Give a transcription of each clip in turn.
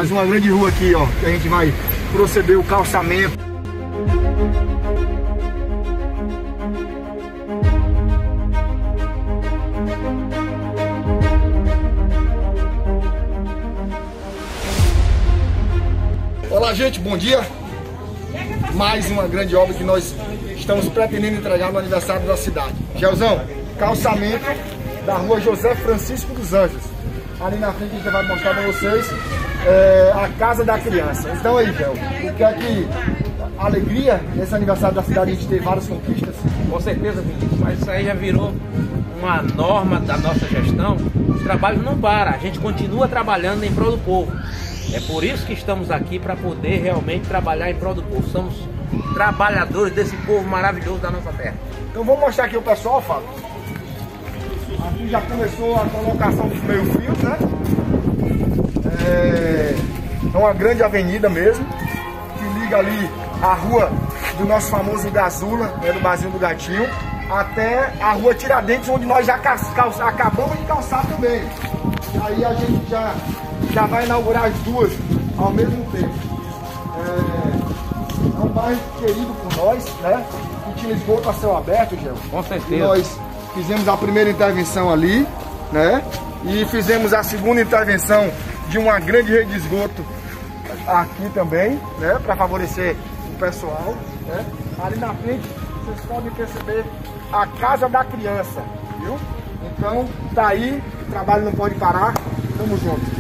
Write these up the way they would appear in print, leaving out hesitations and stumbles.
Mais uma grande rua aqui, ó, que a gente vai proceder o calçamento. Olá, gente, bom dia. Mais uma grande obra que nós estamos pretendendo entregar no aniversário da cidade. Gelzão, calçamento da rua José Francisco dos Anjos. Ali na frente a gente vai mostrar para vocês a Casa da Criança. Então aí, Gel, o que é que alegria nesse aniversário da cidade a gente ter várias conquistas? Com certeza, Vinícius, mas isso aí já virou uma norma da nossa gestão. Os trabalhos não param, a gente continua trabalhando em prol do povo. É por isso que estamos aqui, para poder realmente trabalhar em prol do povo. Somos trabalhadores desse povo maravilhoso da nossa terra. Então vamos mostrar aqui o pessoal, Fábio. Aqui já começou a colocação dos meio-fios, né? É uma grande avenida mesmo, que liga ali a rua do nosso famoso Gazula, do Barzinho do Gatinho, até a rua Tiradentes, onde nós já acabamos de calçar também. Aí a gente já vai inaugurar as duas ao mesmo tempo. É um bairro querido por nós, né? Que tinha esgoto a céu aberto, Gel. Com certeza. E nós fizemos a primeira intervenção ali, né? E fizemos a segunda intervenção de uma grande rede de esgoto aqui também, né? Para favorecer o pessoal, né? Ali na frente, vocês podem perceber a Casa da Criança, viu? Então, tá aí, o trabalho não pode parar, tamo junto.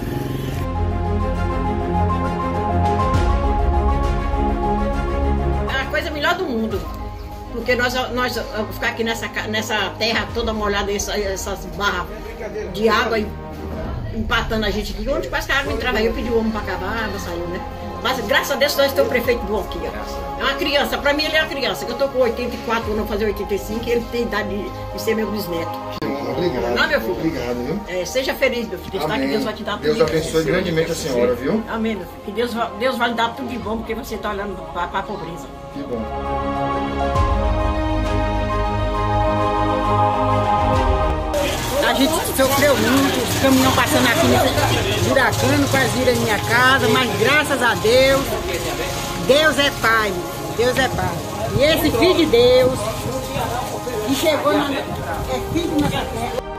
É a coisa melhor do mundo, porque nós vamos ficar aqui nessa terra toda molhada, essas barras de água empatando a gente aqui, onde quase que a água entrava. Aí eu pedi o homem para cavar, a água saiu, né? Mas graças a Deus nós temos o prefeito bom aqui, ó. É uma criança, para mim ele é uma criança, que eu tô com 84 anos, vou fazer 85, e ele tem idade de ser meu bisneto. Obrigado. Não, meu filho? Obrigado, viu? Seja feliz, meu filho. Está que Deus vai te dar tudo. Deus abençoe grandemente a senhora, viu? Amém, meu filho. Que Deus vai lhe dar tudo de bom, porque você está olhando para a pobreza. Que bom. A gente sofreu muito, os caminhão passando aqui, buracando, quase vira em minha casa, mas graças a Deus, Deus é Pai, Deus é Pai. E esse Filho de Deus, que chegou, é filho de nossa terra.